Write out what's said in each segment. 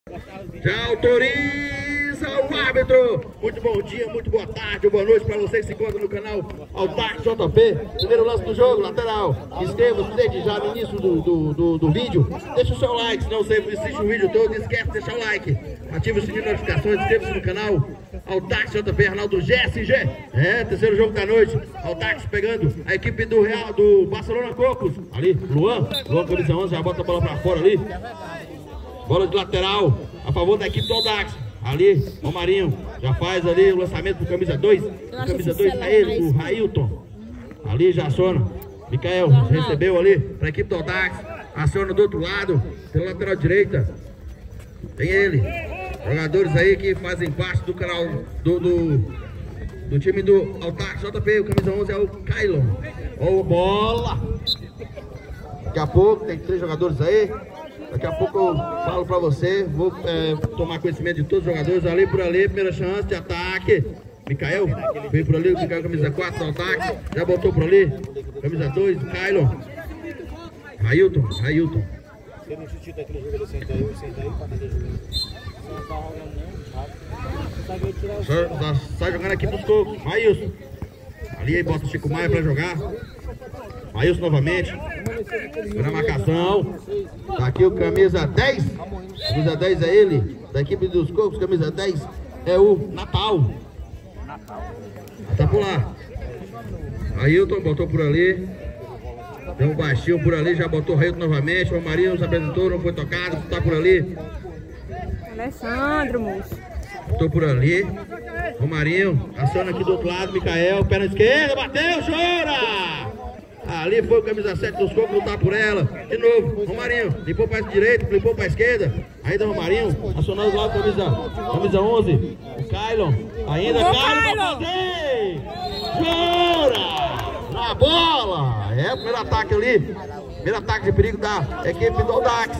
Já autoriza o árbitro. Muito bom dia, muito boa tarde, boa noite para vocês que se encontram no canal Audax JP. Primeiro lance do jogo, lateral. Inscreva-se desde já no início do vídeo. Deixa o seu like, se não você assiste o vídeo todo. Esquece de deixar o like. Ative o sininho de notificações, inscreva-se no canal Audax JP, Arnaldo GSG. Terceiro jogo da noite. Audax pegando a equipe do Barcelona Cocos. Ali, Luan, camisa 11, já bota a bola para fora ali. Bola de lateral a favor da equipe do Audax. Ali, o Marinho já faz ali o lançamento pro camisa 2. Camisa 2 tá ele, o Railton. Ali já aciona. Micael recebeu ali para a equipe do Audax. Aciona do outro lado, pela lateral direita. Tem ele. Jogadores aí que fazem parte do canal do time do Audax JP. O camisa 11 é o Kailon. Ó, bola. Daqui a pouco tem 3 jogadores aí. Daqui a pouco eu falo pra você, vou tomar conhecimento de todos os jogadores. Ali por ali, primeira chance de ataque. Micael, veio por ali, o Micael, camisa 4, do ataque. Já botou por ali, camisa 2, Kailon. Railton. Você não chutou aquele jogador, senta aí, pra fazer jogo. Só sai jogando aqui pros cocos. Railson. Ali aí bota o Chico Maia pra jogar. Railson novamente. Na marcação. Tá aqui o camisa 10. Camisa 10 é ele. Da equipe dos Cocos. Camisa 10 é o Natal. Tá por lá. Ailton botou por ali. Deu um baixinho por ali. Já botou o Railton novamente. O Marinho se apresentou. Não foi tocado. Tá por ali. Alessandro, moço. Botou por ali. O Marinho. Aciona aqui do outro lado. Micael. Perna esquerda. Bateu. Chora. Ali foi o camisa 7 dos Cocos lutar por ela. De novo, Romarinho. Limpou para a direita, limpou para a esquerda. Ainda Romarinho. Acionando lá o camisa 11. O Kailon. Ainda Kailon para fazer. Jura! Na bola. É o primeiro ataque ali. Primeiro ataque de perigo da equipe do Audax.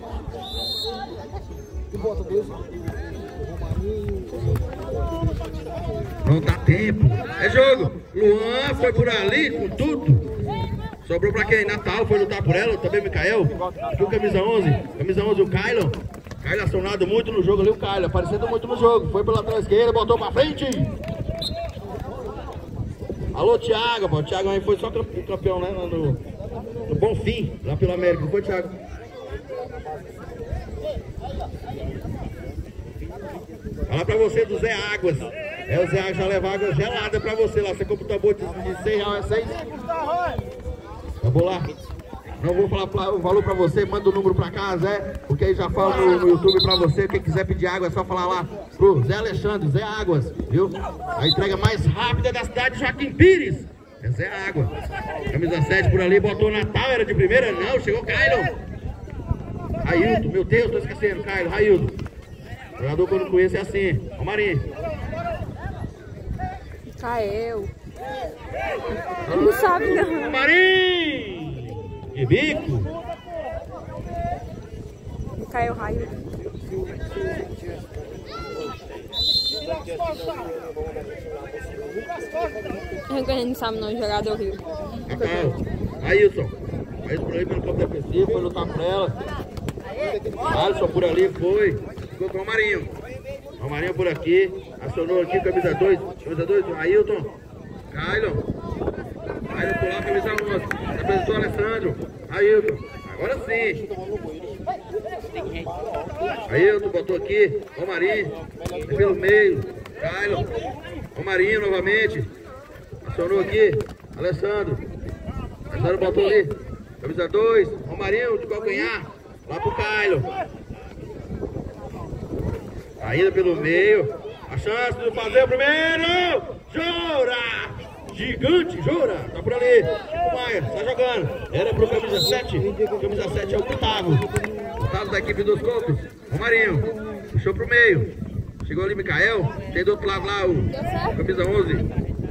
Não dá tempo. É jogo. Luan foi por ali com tudo. Sobrou pra quem? Natal foi lutar por ela, também Micael. Aqui o camisa 11. Camisa 11 o Kailon. Kailon acionado muito no jogo ali, o Kailon. Aparecendo muito no jogo. Foi pela lateral esquerda, botou pra frente. Alô, Thiago. O Thiago aí foi só campeão, né? No Bonfim, lá pelo América. Não foi, Thiago? Falar pra você do Zé Águas. O Zé Águas já leva água gelada pra você lá. Você compra o tambor de R$100, é 6. Vou lá, não vou falar o valor pra você, manda o número pra cá, Zé, porque aí já falo no YouTube pra você. Quem quiser pedir água é só falar lá pro Zé Alexandre, Zé Águas, viu? A entrega mais rápida da cidade de Joaquim Pires é Zé Água. Camisa 7 por ali, botou Natal, era de primeira? Não, chegou Kailon. Railton, meu Deus, tô esquecendo, Kailon, Railton. Jogador que eu não conheço é assim, ó, Marinho. Cael. Não sabe não. Marinho! De bico! Cael raio. A gente não sabe não, jogador Rio. Ailson por aí pelo campo defensivo, foi lutar por ela. Alisson por ali, foi. Ficou com o Marinho. O Marinho por aqui. Acionou aqui, camisa 2. Camisa 2, Ailton. Kailon por lá, camisa 11. Apresentou o Alessandro. Ailton. Agora sim. Ailton botou aqui. O Marinho. Pelo meio. Kailon. O Marinho novamente. Acionou aqui. Alessandro. Alessandro botou ali. Camisa 2. O Marinho de calcanhar. Lá pro Kailon. Ainda pelo meio. A chance de fazer o primeiro. Jura! Gigante, Jura! Tá por ali. O Maia, tá jogando. Era pro camisa 7. Camisa 7 é o Gustavo. Gustavo da equipe dos Cocos. O Marinho. Puxou pro meio. Chegou ali Micael. Tem do outro lado lá o camisa 11.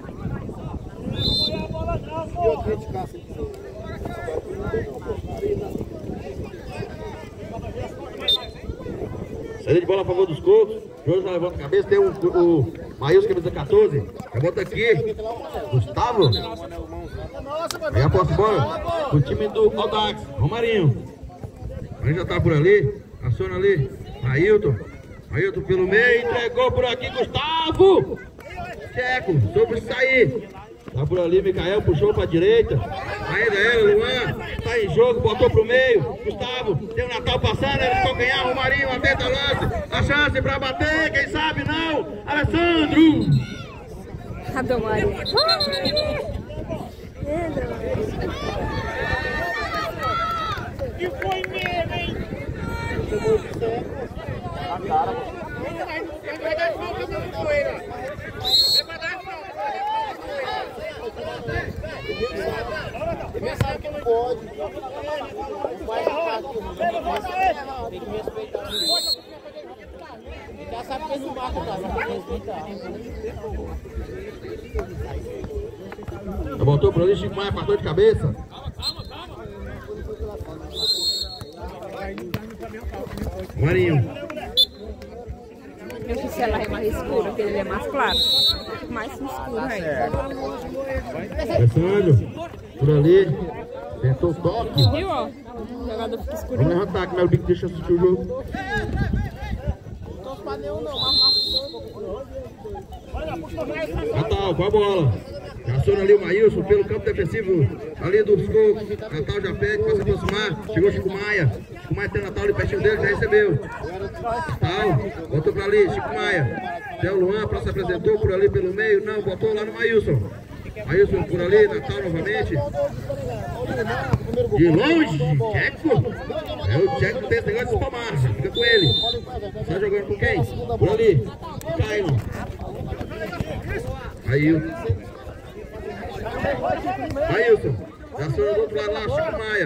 Saída de bola a favor dos Cocos. Jorge já levanta a cabeça. Tem o Maílson, camisa 14. Já bota aqui. Gustavo. Aí a posse bola. O time do Audax. Romarinho. Ele já tá por ali. Aciona ali. Ailton. Ailton pelo meio. Entregou por aqui, Gustavo. Tcheco, soube sair. Tá por ali, Micael, puxou pra direita. Ainda ela, Luan. Tá em jogo, botou pro meio. Gustavo, tem o Natal passando, ele ficou ganhar. O Marinho, atenta lance. A chance pra bater, quem sabe não. Alessandro. Cadê o Marinho? Que foi mesmo, hein? A cara. Vai dar falta do poeira. Vai dar falta. Ele sabe que não pode. Não vai errar aqui. Tem que respeitar. Ele já sabe que ele não marca, cara. Tem que respeitar. Botou pro ali, Chico Maia, passou de cabeça. Marinho. Eu disse ela é mais escura, porque ele é mais claro. Mais escuro aí. Alessandro, por ali. Tentou o toque. Viu, ó? O jogador fica escuro. Vamos levantar, que o Bico deixa assistir o jogo. Natal, com a bola. Aciona ali o Maílson pelo campo defensivo ali dos Cocos. Natal já pede para se aproximar. Chegou Chico Maia. Chico Maia tem o Natal ali pertinho dele, já recebeu. Natal, botou para ali, Chico Maia. Tem o Luan, se apresentou por ali pelo meio. Não, botou lá no Maílson. Maílson por ali, Natal novamente. De longe, Tcheco. É o Tcheco que tem esse negócio de espalmar. Fica com ele. Está jogando com quem? Por ali. Caio. Ailton. Aciona do outro lado lá, Chico Maia.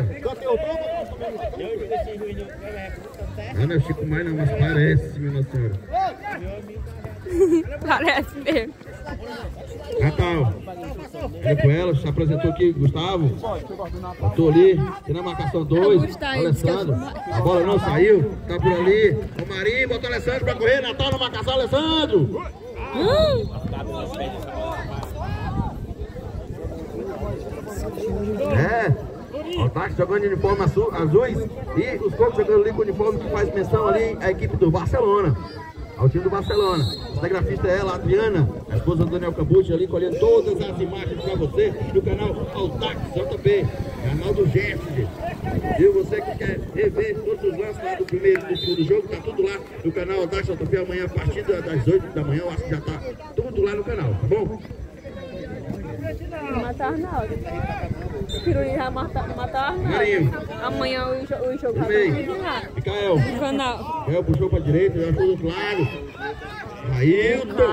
Não é Chico Maia não, mas parece, minha senhora. Parece mesmo. Natal. Olha com ela, se apresentou aqui, Gustavo. Botou ali, tem na marcação 2. Alessandro. A bola não saiu, tá por ali. O Marinho botou o Alessandro pra correr. Natal na marcação, Alessandro. O Táxi jogando de uniforme azuis e os Cocos jogando ali com o uniforme que faz menção ali a equipe do Barcelona. Ao time do Barcelona. A cinegrafista é ela, a Adriana, a esposa do Daniel Cambucci, ali colhendo todas as imagens para você no canal Altax JP, canal do Gerson. E você que quer rever todos os lances lá do primeiro e do segundo jogo, tá tudo lá no canal Altax JP amanhã a partir das 8 da manhã. Eu acho que já tá tudo lá no canal, tá bom? Matar Arnaldo. Piruí vai matar Arnaldo. Marinho. Amanhã o jogo vai lá. Micael. No canal. Micael puxou pra direita, já foi do outro lado. Ailton.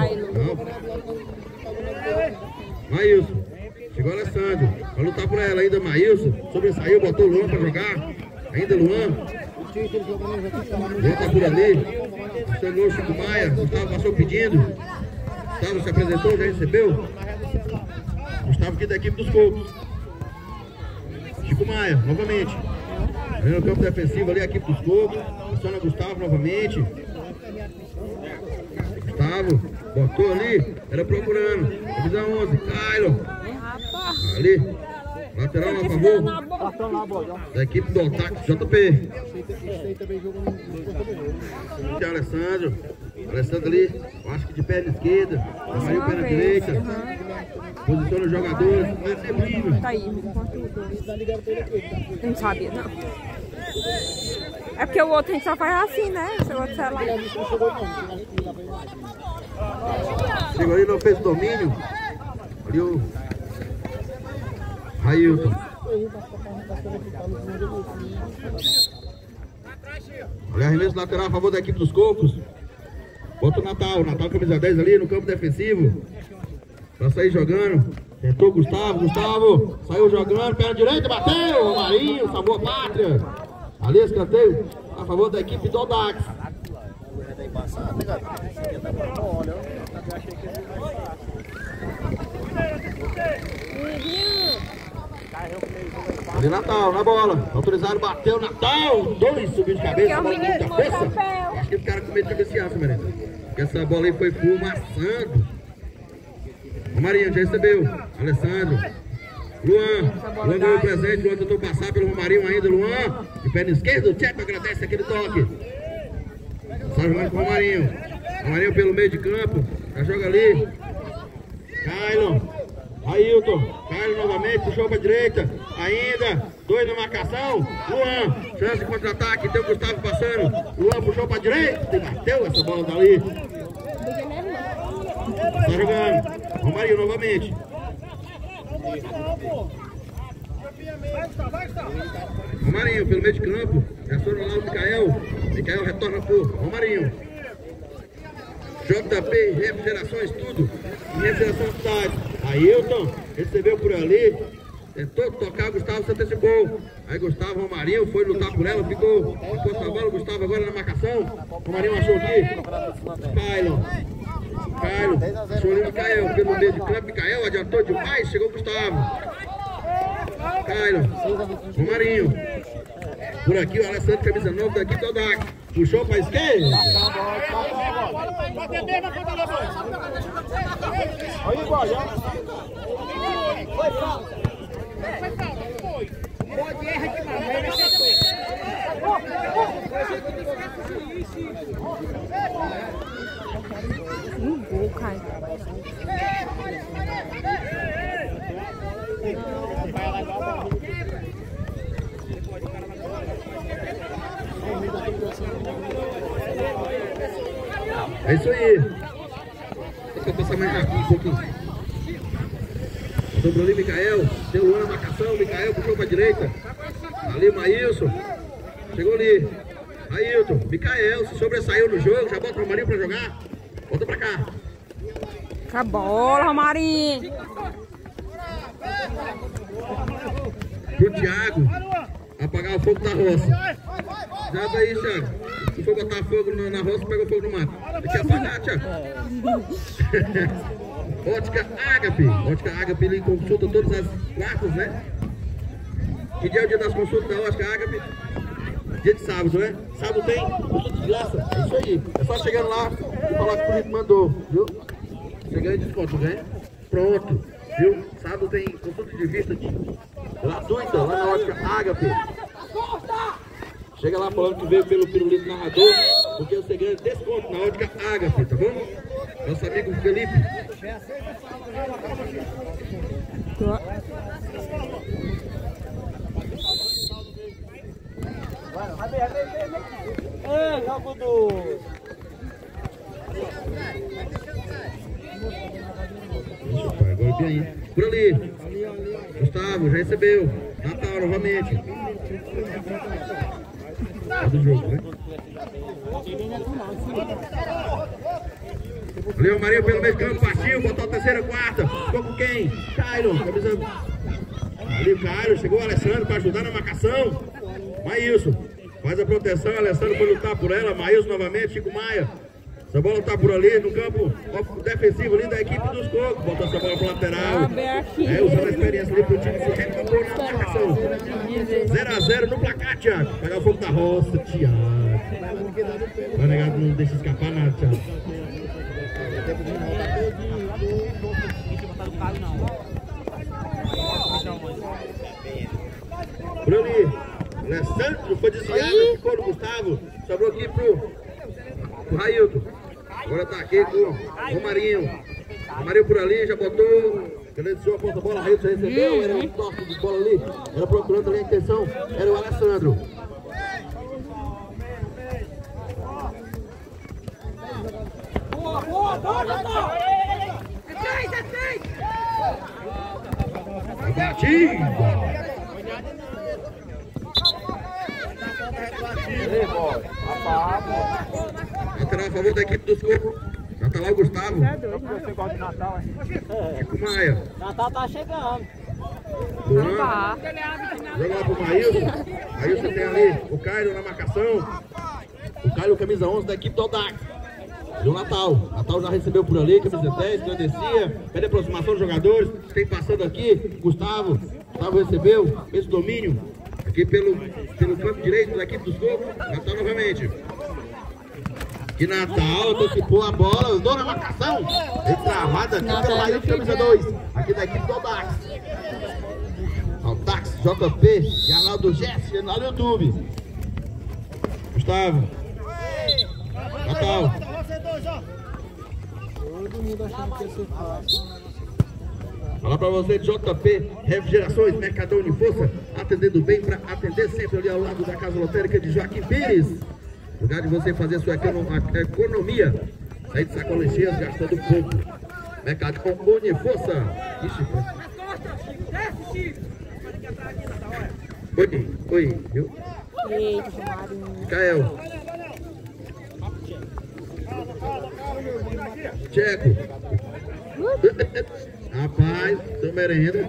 Maílson. Chegou o Alessandro. Vai lutar por ela ainda, Maílson. Sobressaiu, botou o Luan pra jogar. Ainda Luan. Luan tá por ali. Chegou o Chico Maia. Gustavo passou pedindo. Gustavo se apresentou, já recebeu. Gustavo aqui da equipe dos Cocos. Chico Maia, novamente. Ali no campo defensivo ali, a equipe dos Cocos. Aciona Gustavo novamente. Gustavo, botou ali, era procurando. Camisa 11, Kylo. Ali, lateral a favor da equipe do Altax JP. Tem Alessandro. Alessandro ali, eu acho que de perna esquerda. Marinho perna direita. Posiciona os jogadores. Tá aí. Não sabia, não. É porque o outro a gente só faz assim, né? Esse outro sei lá. Chegou ali, não fez domínio. Ali o Ailton. Olha, arremesso lateral a favor da equipe dos Cocos. Bota o Natal camisa 10 ali no campo defensivo. Pra sair jogando. Tentou Gustavo. Saiu jogando, perna direita, bateu. Marinho, salvou a pátria. Ali escanteio a favor da equipe do Altax. Ali Natal, na bola. Autorizado, bateu, Natal. 2 subiu de cabeça, bola de cabeça. Acho que o cara com medo de cabecear, Marina. Porque essa bola aí foi fumaçando. O Marinho já recebeu. Alessandro. Luan ganhou o presente. Luan tentou passar pelo Romarinho ainda. Luan. De perna esquerda. O Tcheco agradece aquele toque. jogando com o Romarinho. Romarinho pelo meio de campo. Já joga ali. Kailon. Ailton. Kailon novamente. Puxou pra direita. Ainda. 2 na marcação. Luan. Chance de contra-ataque. Tem o Gustavo passando. Luan puxou pra direita. E bateu essa bola dali. Tá jogando. Romarinho novamente. Romarinho pelo meio de campo. Já foram lá o Micael. Micael retorna pro Romarinho. JP, refrigerações, tudo. Refrigeração cidade. Ailton recebeu por ali. Tentou tocar, Gustavo se antecipou. Aí Gustavo, Romarinho foi lutar por ela. Ficou a bola. Gustavo agora na marcação. Romarinho achou aqui. Kailon. Achou ali o Micael pelo meio de campo. Micael adiantou demais. Chegou o Gustavo. Kailon. Romarinho. Por aqui o Alessandro, camisa 9, daqui Todak. Puxou para a esquerda. Gol, cai. É isso aí. Deixa eu passar mais rápido um pouquinho. Sobrou ali Micael. Deu Luan na marcação. Micael puxou para a direita. Ali Maílson. Chegou ali. Ailton. Micael se sobressaiu no jogo. Já bota o Romarinho para jogar. Volta para cá. Com a bola, Romarinho. Pro Thiago apagar o fogo da roça. Já daí, Thiago. Se for botar fogo na roça, pega o fogo no mato. Tem que apagar, Thiago. Ótica Ágape. Ótica Ágape, ele consulta todas as quartas, né? Que dia é o dia das consultas da Ótica Ágape? Dia de sábado, né? Sábado tem consulta de graça. É isso aí. É só chegando lá e falar que o Felipe mandou, viu? Você ganha desconto, ganha? Pronto, viu? Sábado tem consulta de vista gratuita lá na Ótica Ágape. Chega lá falando que veio pelo pirulito narrador, porque você ganha desconto na Ótica Ágape, tá bom? Nosso amigo Felipe. Jogo do... Agora bem. Por ali. Gustavo já recebeu. Natal novamente. É do jogo, né? Ali o Marinho pelo meio de campo, partiu, botou a terceira, quarta. Ficou com quem? Kailon, camisa. Ali o Kailon, chegou o Alessandro para ajudar na marcação. Maílson faz a proteção, Alessandro foi lutar por ela. Maílson novamente, Chico Maia. Essa bola tá por ali no campo defensivo ali da equipe dos Cocos. Botou essa bola pro lateral. Usando a experiência ali pro time se recuperou na marcação. 0 a 0 no placar, Thiago. Pegar o fogo da roça, Thiago. Vai negar, não deixa escapar nada, Thiago. Por ali. Alessandro foi desviado, ficou no Gustavo. Sobrou aqui pro Ailton. Agora tá aqui com o Romarinho. Romarinho por ali, já botou. Credenciou a ponta bola, a Ailton recebeu. Era um toque de bola ali. Era procurando ali a intenção. Era o Alessandro. Batida! Lateral a favor da equipe dos Cocos. Já tá lá o Gustavo. Você gosta de Natal, hein? Chico Maia. Natal tá chegando. Luan. Joga lá pro Maílson. Maílson tem ali o Caio na marcação. O Caio, camisa 11 da equipe do Audax. E o Natal. Natal já recebeu por ali, camisa 10, clandestia. Pede aproximação dos jogadores. Tem passando aqui. Gustavo. Gustavo recebeu. Esse domínio. Aqui pelo campo direito da equipe dos Cocos. Natal novamente. Que Natal antecipou a bola, andou na marcação. E travada aqui pela Ailton, camisa 2. Aqui da equipe do Audax. Audax, JP e Arnaldo Jesse lá no YouTube. Gustavo. Natal. Todo mundo achando que ia ser fácil. Falar pra você de JP Refrigerações, Mercadão Uniforça, atendendo bem para atender sempre ali ao lado da Casa Lotérica de Joaquim Pires. Lugar de você fazer sua economia, sair de sacolas cheias, gastando pouco. Mercadão Uniforça. Oi, viu? Micael. Tcheco. Rapaz, seu merenda.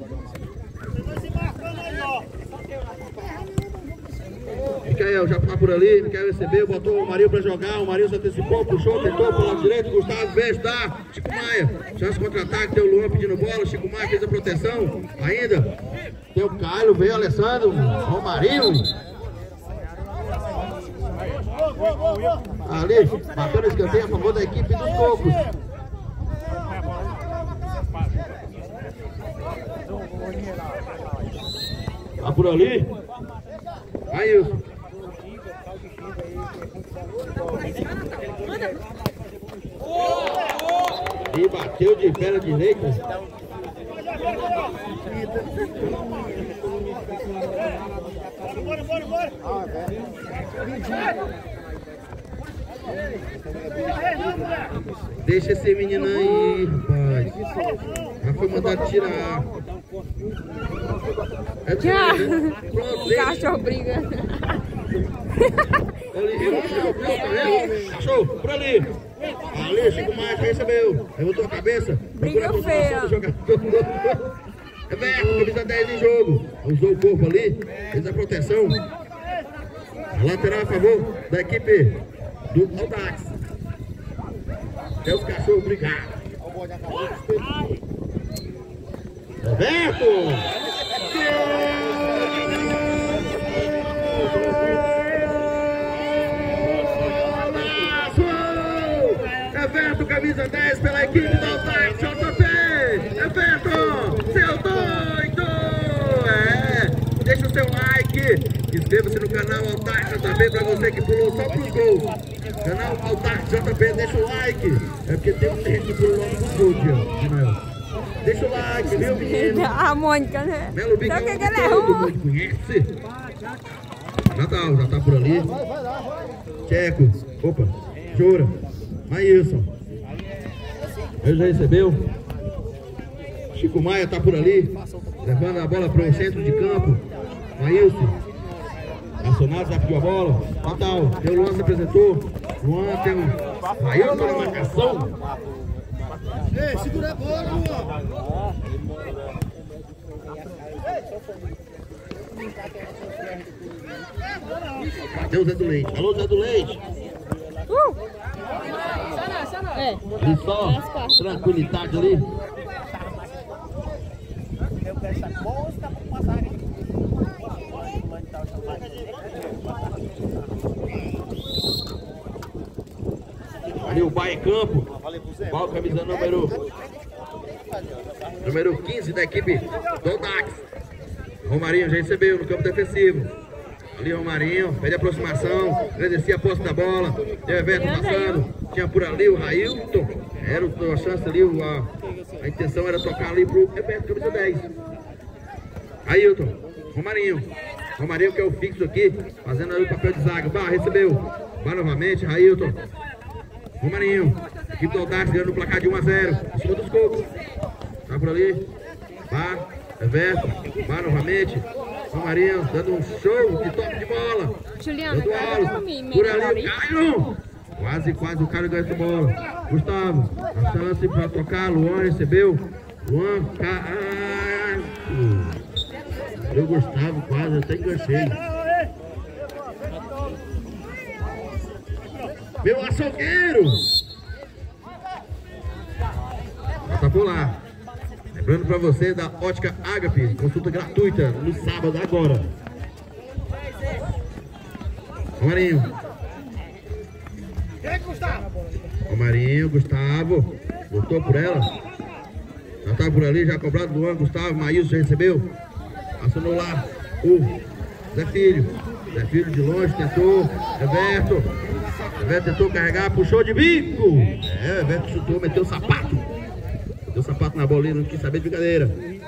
Micael já tá por ali, Micael recebeu, botou o Marinho pra jogar, o Marinho se antecipou, puxou, tentou pro lado direito, Gustavo, vez, dá, Chico Maia, chance contra-ataque, tem o Luan pedindo bola, Chico Maia fez a proteção, ainda, tem o Caio, veio o Alessandro, o Marinho. Ali, batendo escanteio a favor da equipe dos Cocos. Tá por ali? Ailson. E bateu de perna direita. Deixa esse menino aí, rapaz. Já foi mandado tirar. O cachorro briga. Cachorro, por ali. Ali, Chico Maia recebeu. Levantou a cabeça. Briga feia. É Beto, camisa 10 em jogo. Usou o corpo ali, fez a proteção. A lateral a favor da equipe do Audax. É os cachorros brigar. Roberto! Everton, camisa 10 pela equipe do Audax JP. Everton, seu doido! Deixa o seu like, inscreva-se no canal Audax JP para você que pulou só pros gols. Canal Audax JP, deixa o like. É porque tem um gente que pulou pros gols, Tião. Deixa o like, viu, menino? A Mônica, né? Melo Bicão, todo mundo conhece. Natal, já tá por ali. Tcheco, opa, Jura. Maílson. Ele já recebeu. Chico Maia tá por ali, levando a bola para o centro de campo. Maílson. Nacional já pediu a bola. Natal, tem o Luan se apresentou. Luan tem o Maílson na marcação. Ei, segura a bola, Luan. Cadê o Zé do Leite? Alô, Zé do Leite. Ali só, tranquilidade ali. Ali o Bahia Campo, qual camisa número 15 da equipe do Audax. Romarinho já recebeu no campo defensivo. Ali Romarinho, pede aproximação, agradecia a posse da bola. Tem o Everton passando, tinha por ali o Railton. Era a chance ali, a intenção era tocar ali pro Everton, camisa 10. Railton, Romarinho. Romarinho que é o fixo aqui, fazendo aí o papel de zaga. Bah, recebeu. Bah novamente, Railton. Romarinho, equipe do Audax ganhando o placar de 1 a 0 em cima dos Cocos. Tá por ali. Bah, Everton. Bah novamente. Romarinho dando um show de toque de bola. Juliana, por ali, Caio. Quase o cara ganha essa bola. Gustavo, a chance para tocar. Luan recebeu. Luan, eu Gustavo quase, até enganchei. Meu açougueiro. Tá por lá. Lembrando para você da Ótica Ágape, consulta gratuita no sábado agora. Romarinho. Romarinho, Gustavo. Voltou por ela. Já tá por ali, já cobrado do ano. Gustavo, Maílson já recebeu. Acionou lá o Zé Filho. Zé Filho de longe, tentou. Everton. Everton tentou carregar, puxou de bico. É, o Everton chutou, meteu o sapato. Meteu o sapato na bolinha, não quis saber de brincadeira.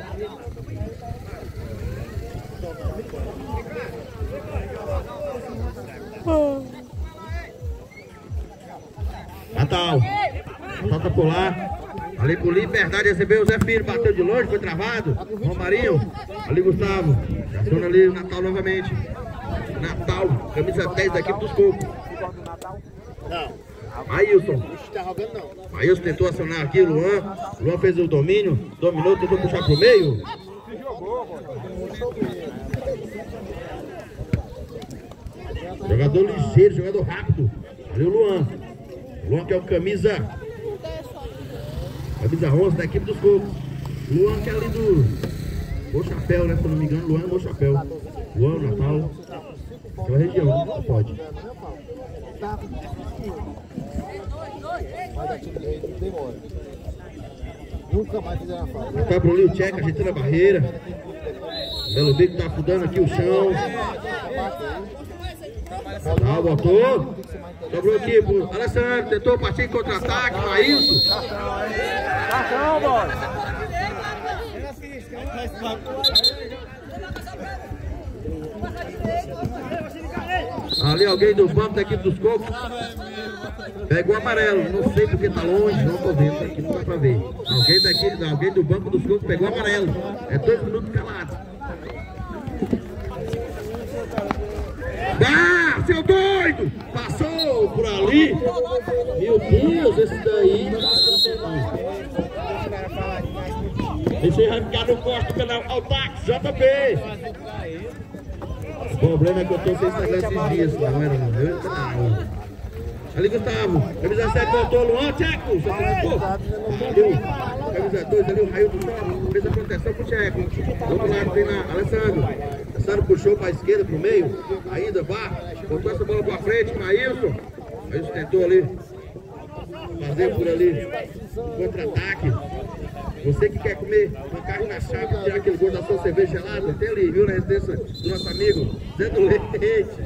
Natal. Natal tá por lá. Ali com liberdade recebeu o Zé Filho, bateu de longe, foi travado. Romarinho. Ali Gustavo. Aciona ali o Natal novamente. Natal, camisa 10 da equipe dos Cocos. Não. Ailson. Tá rogando não. Ailson tentou acionar aqui o Luan. O Luan fez o domínio. Dominou, tentou puxar pro meio. Jogador ligeiro, jogador rápido. Ali o Luan. O Luan que é o camisa 11 da equipe dos Cocos. Luan que é ali do Bom Chapéu, né? Se eu não me engano, Luan é Bom Chapéu. Luan, Natal. Aquela região, não pode. Nunca mais fizeram a falta. Até pro Lio Tcheca, ajeitando a barreira. Belo Bico tá afundando aqui o chão. Tá, botou. Sobrou aqui pro Alessandro. Tentou partir em contra-ataque. Maílson. Ação, bola. Ali alguém do banco da equipe dos Cocos pegou o amarelo, não sei porque tá longe, não tô vendo aqui, não dá pra ver. Alguém do banco dos Cocos pegou o amarelo. É 2 minutos calado. Ah, seu doido! Passou por ali. Meu Deus, esse daí. Esse aí vai ficar no corte pela Aldax, JP. O problema é que eu tô sem Instagram esses dias, não era no meu canal. Ali Gustavo, camisa 7 voltou, Luan, Tcheco, só colocou. Ali o camisa 2, ali o Raio do Sol, fez a proteção pro Tcheco. Do outro lado tem na Alessandro. Alessandro puxou pra esquerda, pro meio, ainda vá, botou essa bola pra frente, Maílson. Maílson tentou ali, fazer por ali, contra-ataque. Você que quer comer uma carne na chapa, tirar aquele gosto da sua cerveja gelada, tem ali, viu, na residência do nosso amigo Zé do Leite.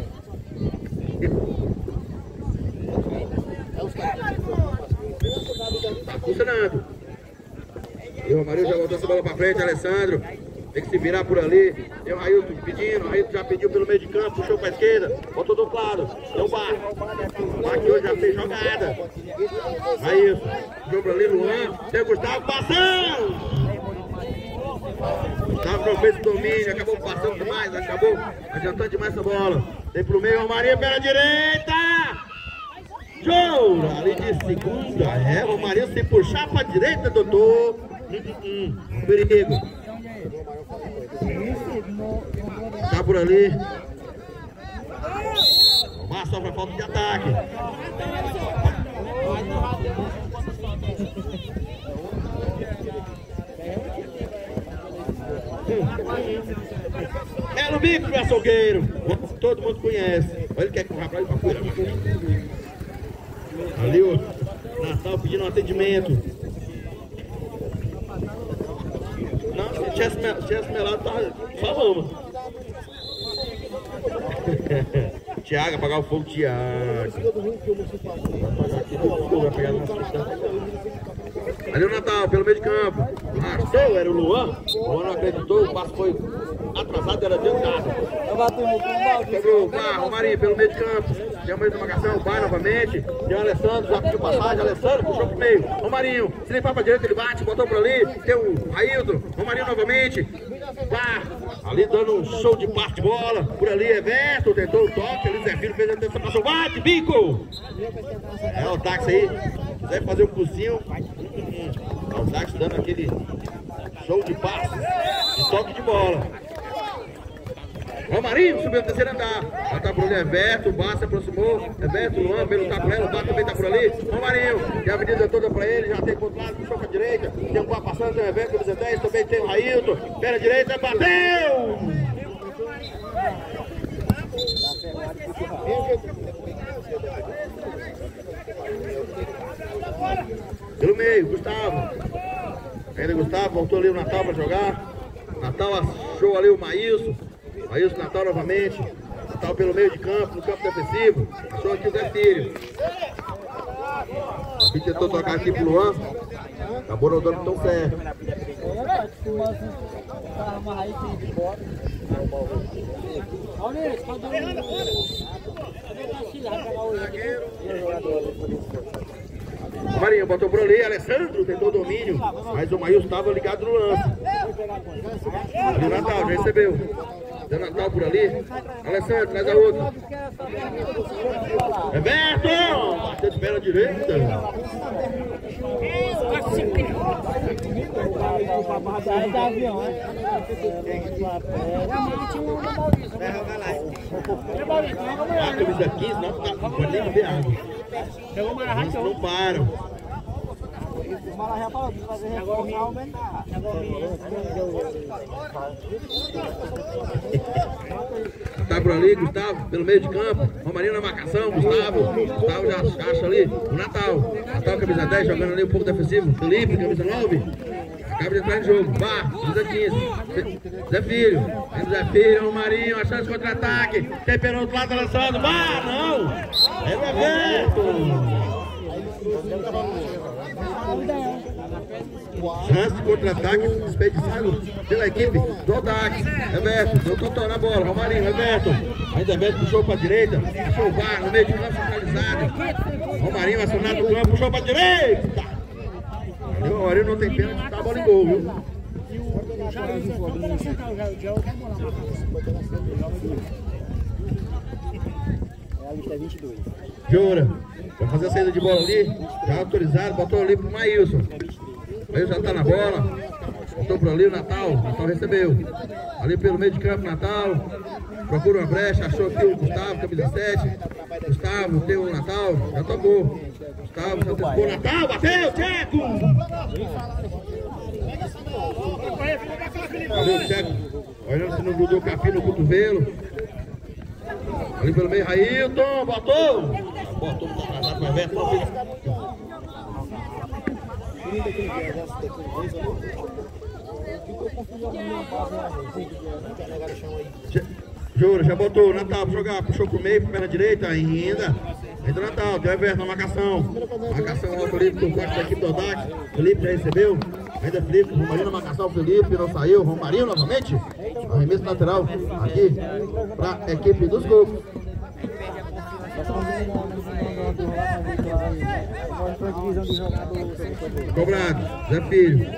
Tá funcionando. E o Romarinho já botou essa bola pra frente, Alessandro. Tem que se virar por ali. Tem o Railton pedindo, o Railton já pediu pelo meio de campo, puxou pra esquerda, botou do outro lado. Tem o Bar. O Bar que hoje já fez jogada. Railton, jogou ali, Luan. Tem o Gustavo passando. Gustavo não fez o domínio, acabou passando demais, acabou adiantando demais essa bola. Tem pro meio, Romarinho pela direita. Show! Ali de segunda. É, o Romarinho se puxar pra direita, doutor. Perigo. Tá por ali. Mas só pra falta de ataque. É no bico, meu açougueiro. Todo mundo conhece. Olha, ele quer que o rapaz pra fora. Ali o Natal pedindo um atendimento. Não, se tivesse melado, tava só lama. Tiago, apagar o fogo, Tiago. Vai pegar no nosso. Ali o Natal, pelo meio de campo. Arrastou, era o Luan. O Luan não acreditou, o passo foi atrasado, era adiantado. Quebrou o carro, o Marinho, pelo meio de campo. Tem o meio de marcação, vai novamente. Tem o Alessandro, já pediu passagem. Alessandro puxou pro meio. O Marinho, se limpar pra direita, ele bate, botou por ali. Tem o Railton, o Marinho novamente. Pá, ali dando um show de passe de bola. Por ali, Everton, tentou o toque. Ali, Zé Filho fez a atenção, passou, bate, bico. É o táxi aí. Se quiser fazer um cursinho, é o táxi dando aquele show de passe, de toque de bola. Romarinho subiu o terceiro andar. Já tá por ali, Everton, o Bar se aproximou. Everton, Luan, veio lutar por ela, o Bar também tá por ali. Romarinho, tem a avenida toda pra ele, já tem pro outro lado, puxou pra direita. Tem o Bar passando, tem o Everton, camisa 10, também tem o Railton. Pela direita, bateu! Pelo meio, Gustavo. Ainda Gustavo, voltou ali o Natal pra jogar. Natal achou ali o Maílson. Maílson, Natal novamente. Natal pelo meio de campo, no campo defensivo. Achou aqui o Zé Filho. Aqui tentou tocar aqui pro Luan. Acabou não dando tão certo. O Marinho botou por ali, Alessandro tentou o domínio, mas o Maílson estava ligado no lance. Ali o Natal já recebeu. Zé Natal por ali. Alessandro, traz a outra. Everton! Bateu de perna direita. A camisa 15 não pode nem beber água. Eles não param. Tá por ali, Gustavo, pelo meio de campo. Romarinho na marcação, Gustavo já acha ali. O Natal, camisa 10, jogando ali um pouco defensivo. Felipe, camisa 9. Acaba de entrar em jogo. Camisa 15. Zé Filho, Zé Filho, Romarinho, a chance de contra-ataque. Tem pelo outro lado, lançando. Não! É o Everton. Chance de contra-ataque desperdiçado pela equipe do Audax. Everton, deu total na bola. Romarinho, Everton. Ainda Everton puxou para a direita. Achou o VAR no meio de campo centralizado. Romarinho acionado no campo, puxou para a direita. O Romarinho não tem pena de botar a bola em gol, viu? A lista é 22. Jura. Vai fazer a saída de bola ali. Já autorizado, botou ali pro Maílson. Maílson já tá na bola. Botou por ali o Natal. Natal recebeu. Ali pelo meio de campo, Natal. Procura uma brecha. Achou aqui o Gustavo, camisa 7. Gustavo, tem o Natal. Já tocou. Gustavo, já tocou o Natal. Bateu, Tcheco! Valeu, Tcheco. Olhando se não grudou o capim no cotovelo. Ali pelo meio, Railton, botou! Botou atrasado para Everton. Jura, já botou o Natal para jogar, puxou pro meio, perna direita, ainda. Entra o Natal, tem o Everton na marcação. Marcação alta ali por parte da equipe do Audax. Felipe já recebeu. Ainda Felipe, Romarinho na marcação, Felipe não saiu. Romarinho novamente. Arremesso lateral aqui para a equipe dos Cocos. Cobrado, Zé Filho.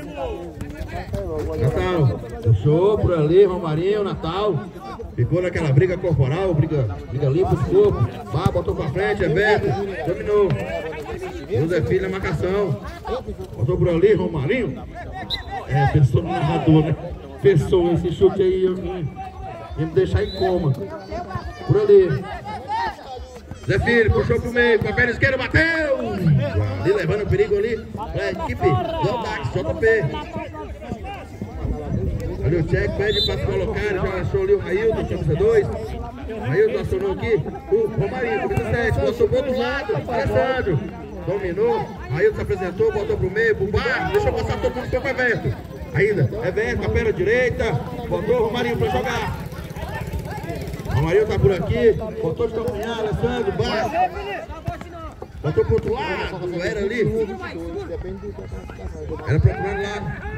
Natal, puxou por ali, Romarinho, Natal. Ficou naquela briga corporal, briga limpa de corpo. Botou pra frente, Everton, dominou. O Zé Filho na marcação. Botou por ali, Romarinho. Pensou no narrador, né? Pensou esse chute aí, ia me deixar em coma. Por ali. Zé Filho puxou pro meio, com a perna esquerda, bateu! Ali levando o perigo ali pra equipe do Audax, JP. Ali o Tcheco pede para se colocar, já achou ali o Railton, camisa 2. Railton acionou aqui o Romarinho, camisa 7, botou pro outro lado, Alessandro. Dominou, Railton se apresentou, botou pro meio, pro bar, deixou passar todo mundo, foi pro Everton. Ainda, Everton, a perna direita, botou o Romarinho para jogar. Romarinho tá por aqui, botou de calcanhar, Alessandro, bar. Botou pro outro lado, era ali. Era procurando lá.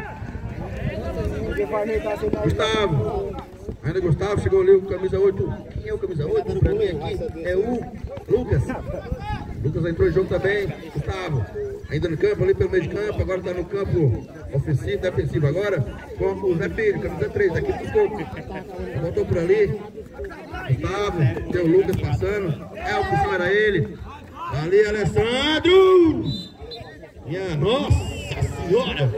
Gustavo, ainda Gustavo, chegou ali o camisa 8. Quem é o camisa 8? Pra mim aqui é o Lucas. Lucas entrou em jogo também. Gustavo, ainda no campo, ali pelo meio de campo. Agora tá no campo ofensivo, defensivo agora. Com o Zé Filho, camisa 3, aqui pro Coco. Botou por ali. Gustavo, tem o Lucas passando. É a opção, era ele. Ali, Alessandro. Minha nossa senhora.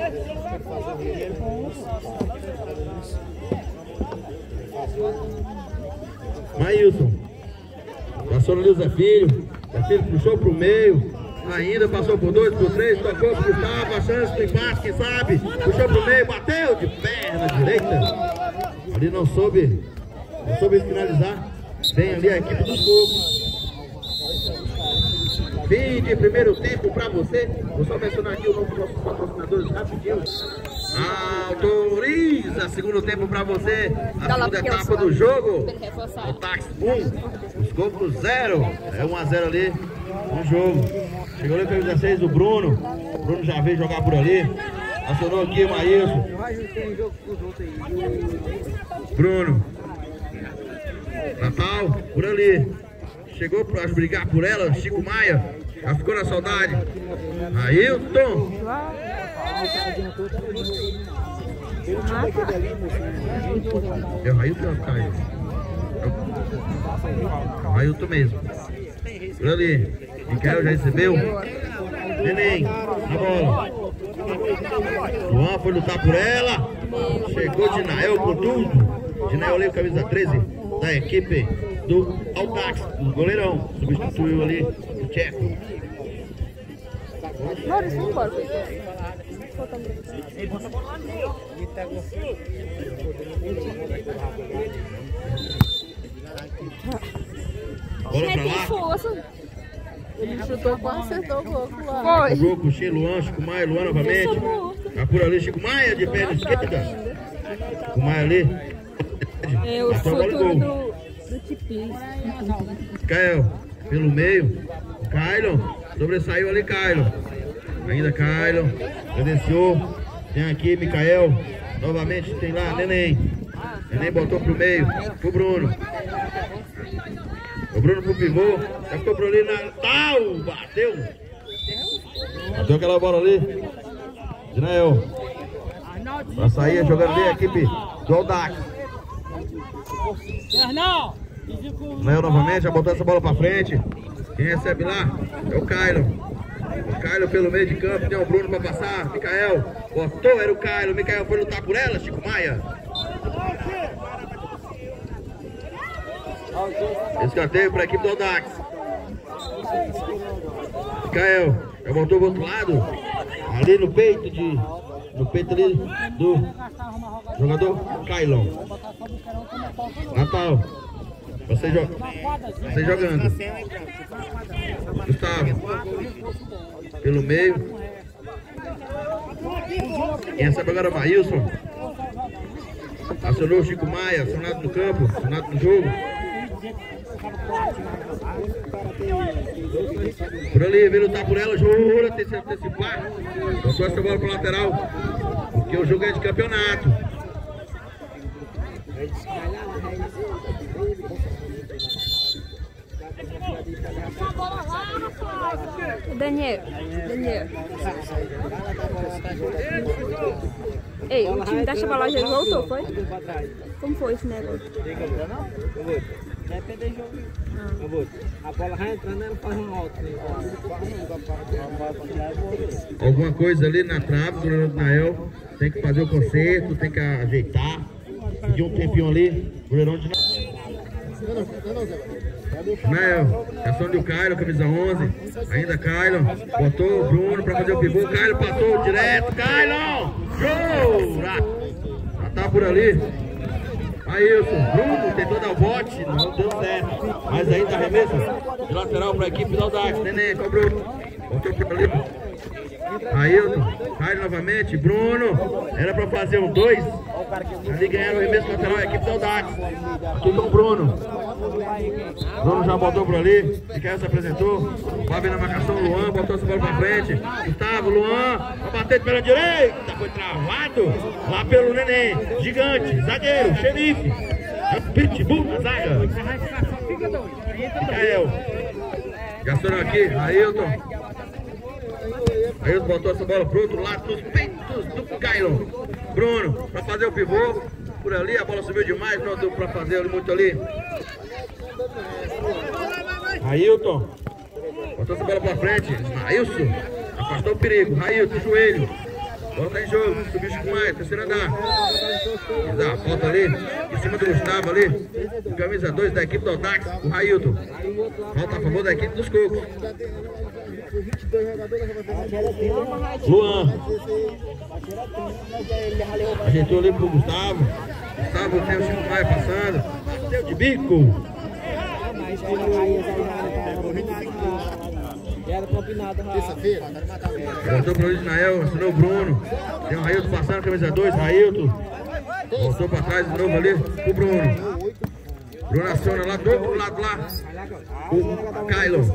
Maílson. Passou ali o Zé Filho. Zé Filho puxou pro meio. Ainda passou por 2, por 3. Tocou pro Gustavo. A chance do empate, quem sabe. Puxou pro meio, bateu de perna direita. Ali não soube finalizar. Vem ali a equipe dos Cocos. Fim de primeiro tempo para você. Vou só mencionar aqui o nome dos nossos patrocinadores rapidinho. Autoriza, segundo tempo para você, a segunda etapa do jogo. O táxi 1, os Cocos 0. É 1 a 0 ali no jogo. Chegou ali o camisa 16 do Bruno. O Bruno já veio jogar por ali. Acionou aqui o Maílson. Bruno. Natal, por ali. Chegou para brigar por ela, Chico Maia. Já ficou na saudade. Ailton. É o Ailton, Caio. Ailton mesmo. Por ali. Micael já recebeu. Neném, na bola. Luan foi lutar por ela. Chegou Dinael com tudo. Dinael ali, camisa 13 da equipe do Audax, do goleirão. Substituiu ali o Tcheco. Maurício, vamos embora. Bola pra lá. Força. Ele chutou, quase acertou o gol lá. Foi. Jogou com o Luan, Chico Maia, Luan novamente. Tá por ali, Chico Maia de perna esquerda. Chico Maia ali. É o futuro do Tipi. Micael, pelo meio. Kailon, sobressaiu ali Kailon. Ainda Kailon, credenciou. Tem aqui Micael. Novamente tem lá Neném. Neném botou pro meio, pro Bruno. O Bruno pro pivô. Já ficou por ali na tal. Bateu. Bateu aquela bola ali. Dinael. Pra sair jogando ali a equipe do Audax. Dinael novamente, já botou essa bola pra frente. Quem recebe lá é o Kailon. O Kailon pelo meio de campo, tem o Bruno pra passar. Micael botou, era o Kailon. Micael foi lutar por ela, Chico Maia. Escanteio para a equipe do Audax. Micael já botou do outro lado. Ali no peito ali do jogador Kailon. Natal. Você jogando. Gustavo. Pelo meio. Quem recebe agora é o Maílson. Acionou o Chico Maia, acionado no campo, acionado no jogo. Por ali, vem lutar por ela, jura tem que se antecipar. Botou essa bola para o lateral, porque o jogo é de campeonato. Daniel. Ei, o time da Chavalagem voltou, foi? Como foi esse negócio? Depende do jogo. A bola vai entrando, ela faz um alto. Alguma coisa ali na trave do Nael. Tem que fazer o conserto, tem que ajeitar. Pedir um tempinho ali. Goleirão de Nael, ação do Kailon, camisa 11. Ainda Kailon. Botou o Bruno pra fazer o pivô. Kailon passou direto. Kailon! Show! Já tá por ali. Ailson, Bruno tentou dar o bote, não deu certo. Mas ainda arremesso de lateral para a equipe do Audax. Neném cobrou. Botou por ali. Ailton, cai novamente. Bruno, era para fazer um 2. Ali ganharam o arremesso lateral a equipe do Audax. Aqui com o Bruno. Bruno já botou por ali. Micael se apresentou. Vai vir na marcação. Luan botou essa bola para frente. Gustavo, Luan. Vai bater pela direita. Foi travado lá pelo Neném. Gigante, zagueiro, xerife. É o pitbull na zaga. Micael. Gastou aqui. Ailton. Ailton botou essa bola pro outro lado dos peitos do Kailon. Bruno, para fazer o pivô. Por ali, a bola subiu demais, não deu para fazer muito ali. Ailton. Botou essa bola pra frente. Ailson. Afastou o perigo. Ailton, joelho. Bola tá em jogo. Subiu Chico Maia, terceiro andar. Dá a falta ali. Em cima do Gustavo ali. Camisa 2 da equipe do Audax. O Ailton. Falta a favor da equipe dos Cocos. Luan. Ajeitou ali pro Gustavo. Gustavo tem o Chico Maia passando. Deu de bico. Era combinado, terça-feira. Voltou para o Ismael, assinou o Bruno. Tem o Railton passando, camisa 2, Railton. Voltou para trás de novo ali, o Bruno. Bruno aciona lá do outro lado lá. O Kylo.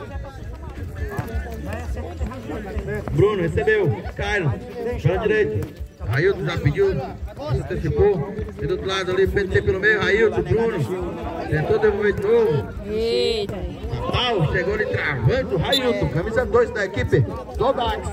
Bruno recebeu. Kylo, pela direita. Railton já pediu, se antecipou. E do outro lado ali, PT pelo meio, Railton, Bruno. Tentou devolver de novo. Eita. Natal, chegou ali travando. Railton, camisa 2 da equipe do Dax.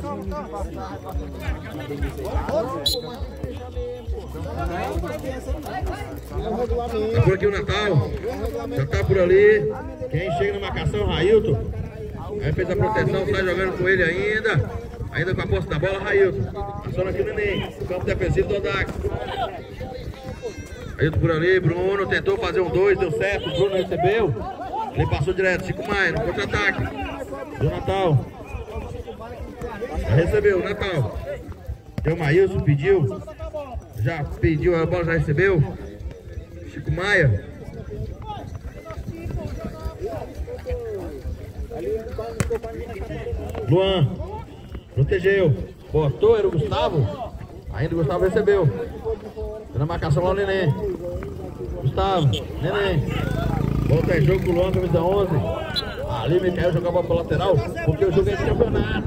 Tá por aqui o Natal. Já tá por ali. Quem chega na marcação, Railton. Aí fez a proteção, sai jogando com ele ainda. Ainda com a posse da bola, Railton. Aciona aqui o Neném. Campo defensivo do Dax. Railton por ali, Bruno tentou fazer um 2, deu certo. O Bruno recebeu. Ele passou direto, Chico Maia, no contra-ataque. Deu Natal. Já recebeu, Natal. Deu Maílson, pediu. Já pediu, a bola já recebeu. Chico Maia. Luan. Protegeu. Botou, era o Gustavo. Ainda o Gustavo recebeu. Na marcação lá o Neném. Gustavo, Neném. Volta em jogo com o Luan, camisa 11. Ali o Micael jogava a bola lateral, porque o jogo é de campeonato.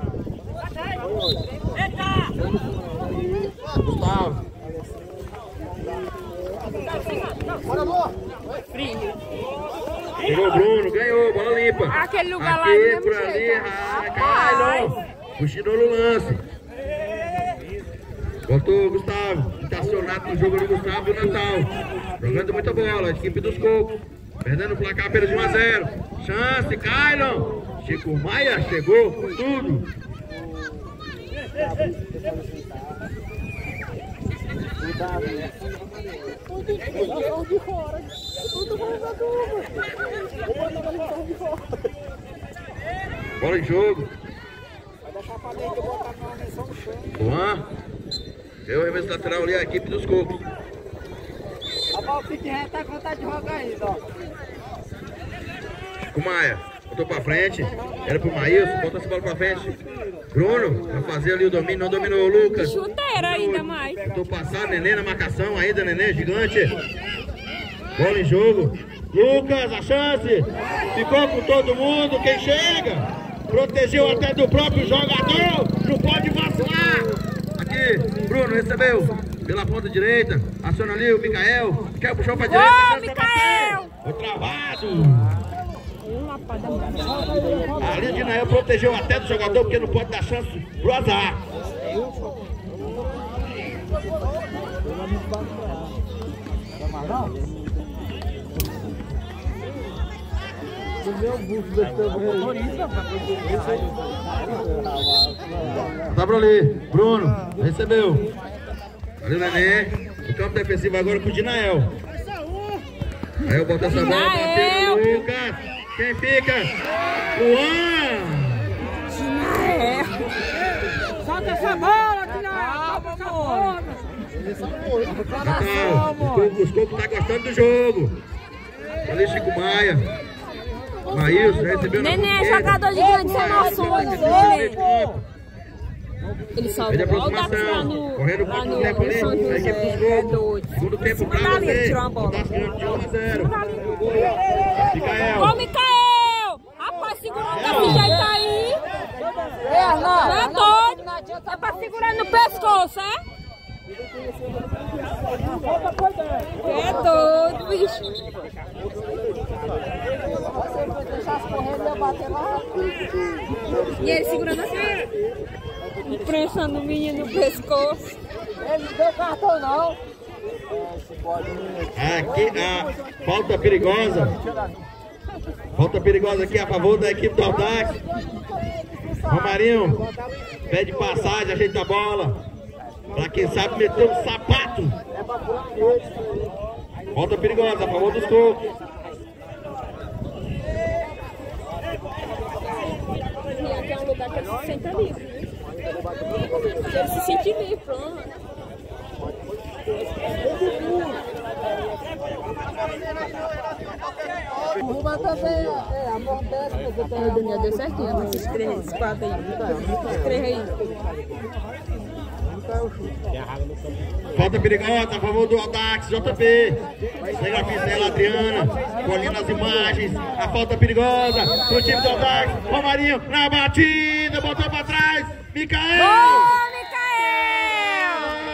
Gustavo. Chegou o Bruno, ganhou, bola limpa. Aquele lugar aqui, lá por ali, Kylo. Puxou no lance. Voltou o Gustavo, estacionado no jogo do Gustavo e o Natal. Jogando muita bola, a equipe dos Cocos. Perdendo o placar apenas de 1 a 0. Chance, Kylo. Chico Maia chegou com tudo. Bola em jogo. Juan. Deu o remesso lateral ali, a equipe dos Cocos. A bola fica reta, tá com vontade de jogar ainda, ó. Chico Maia, botou pra frente. Era pro Maílson, bota essa bola pra frente. Bruno, vai fazer ali o domínio, não dominou o Lucas. Chuteira ainda mais. Tentou passar, Neném na marcação, ainda Neném, gigante. Bola em jogo. Lucas, a chance. Ficou com todo mundo, quem chega. Protegeu até do próprio jogador. Não pode vacilar. Aqui, Bruno recebeu. Pela ponta direita. Aciona ali o Micael. Micael puxou pra direita. Ô, Micael! Foi travado. A linha de Nael protegeu até do jogador, porque não pode dar chance pro azar. Tá por ali, Bruno, recebeu. Ali o Neném, o campo defensivo agora com o Dinael. Aí eu boto essa bola, bateu o Lucas. Quem fica? Luan! Dinael! Solta essa bola, Dinael! Solta essa bola! Os Cocos tá gostando do jogo. Ali Chico Maia. Maílson recebeu na Neném é jogador de grandes emoções. Ele só de volta aproximação. Correndo lá muito no tempo ali. São A José. equipe dos É Cocos. doido. Segundo tempo pra Segunda linha, você. tirou uma bola. Tá ganhando de 1 a 0. Micael. Ô, Micael! Rapaz, segurando desse jeito aí. É doido. É pra segurar no pescoço, é? É doido, bicho. E ele segurando assim, prensando o menino no pescoço. Ele não deu cartão, não. Aqui a falta perigosa. Falta perigosa aqui a favor da equipe do Audax. Romarinho pede passagem, ajeita a bola. Pra quem sabe meter um sapato. Falta perigosa a favor dos Cocos. E aqui é um lugar que ele se senta livre. Ele se sente livre, pronto. O Ruba também amortece Daniel deu certinho, esses 4 aí. Esses 3 aí. Falta perigosa a favor do Audax, JP. Segue a Pincela, Adriana. Colhendo as imagens. A falta perigosa pro time do Audax. Romarinho na batida, botou pra trás. Micael! Boa, Micael!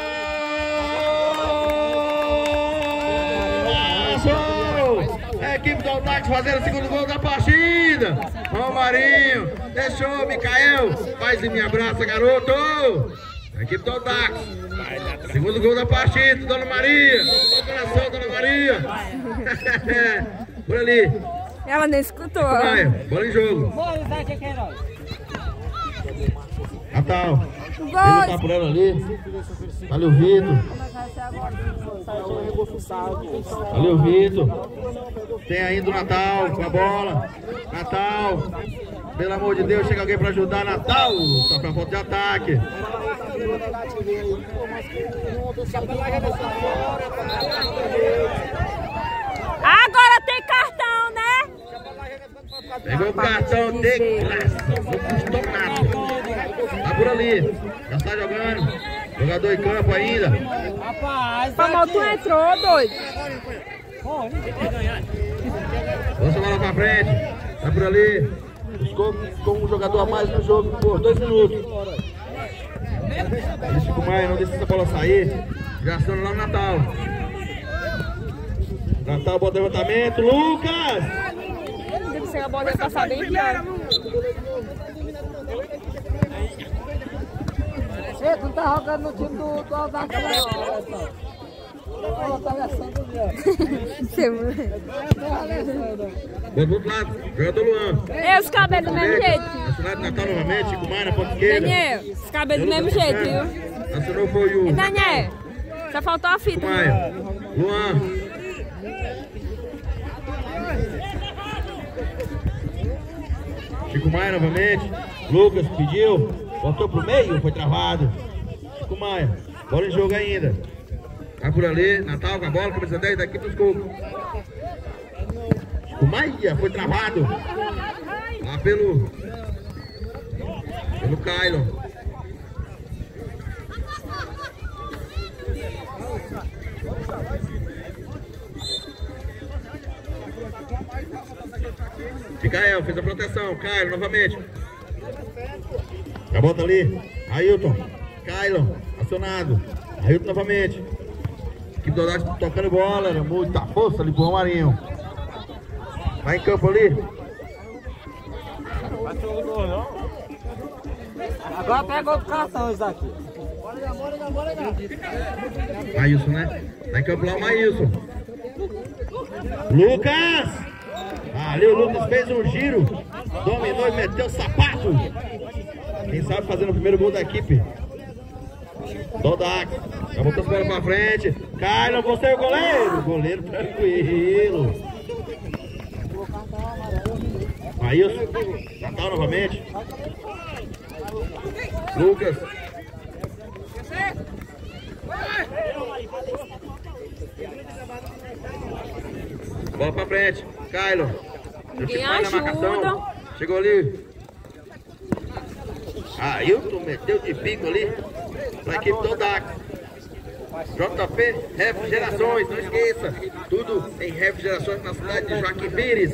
Passou! A equipe do Audax fazendo o segundo gol da partida. Romarinho, deixou, Micael. Faz e me abraça, garoto. A equipe do Audax. Segundo gol da partida, Dona Maria. Coração, Dona Maria. Por ali. Ela nem escutou. Bola em jogo. Natal. Ele tá por ela ali. Valeu, Vitor. Valeu, Vitor. Tem ainda o Natal com a bola. Natal. Pelo amor de Deus, chega alguém pra ajudar. Natal. Só pra falta de ataque. Agora tem cartão, né? Pegou o cartão de graça. Não custou nada. Tá por ali. Já está jogando. Jogador em campo ainda. Famoso, tu entrou, doido. Lança a bola pra frente. Tá por ali. Buscou com um jogador a mais no jogo por 2 minutos. Deixa o Maia, não deixa essa bola sair. Gastando lá no Natal. Natal, bota levantamento. Lucas! Deve ser a bola ia passar bem pior. Ei, tu tá jogando no time do Audax, não. Olha, tá versando Do outro lado, jogador Luan. É, os cabelos do mesmo jeito. Acionado Natal novamente, Chico Maia na ponta esquerda. Daniel, os cabelos do mesmo jeito, viu? Acionou foi o Daniel, só faltou a fita. Chico Maia. Luan. Chico Maia novamente. Lucas pediu. Voltou pro meio, foi travado. Chico Maia. Bola em jogo ainda. Vai por ali, Natal com a bola, camisa 10 daqui pros Cocos. Chico Maia foi travado. Lá pelo Kylon. Micael fez a proteção. Kylon novamente. A bota ali. Ailton. Kylon acionado. Ailton novamente. Equipe do Audax tocando bola. Era muita força ali pro Romarinho. Vai em campo ali. Agora pega outro cartão, isso daqui. Maílson, né? Vai em campo lá o Maílson. Lucas! Ali o Lucas fez um giro. Dominou e meteu o sapato. Quem sabe fazendo o primeiro gol da equipe. Audax. Já botou as bolas pra frente. Kylon, você é o goleiro. Goleiro tranquilo. Maílson. Natal novamente. Lucas. Bola pra frente. Kylon. Quem ajuda? Chegou ali. Ailton meteu de pico ali pra equipe do Audax. JP Refrigerações, não esqueça. Tudo em refrigerações na cidade de Joaquim Pires.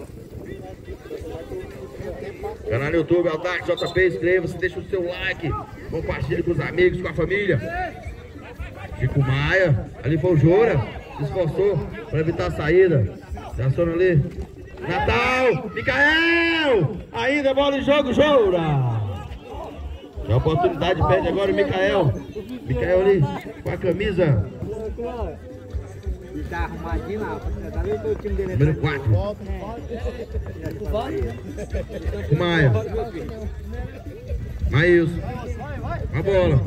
Canal no YouTube, Audax JP, inscreva-se, deixa o seu like. Compartilhe com os amigos, com a família. Chico Maia, ali foi o Jora. Se esforçou para evitar a saída. Aciona ali. Natal, Micael! Ainda bola em jogo, Jora! A oportunidade perde agora o Micael. Micael ali com a camisa Tá arrumadinho lá, tá vendo o time dele? número 4. Maia. Maílson. A bola.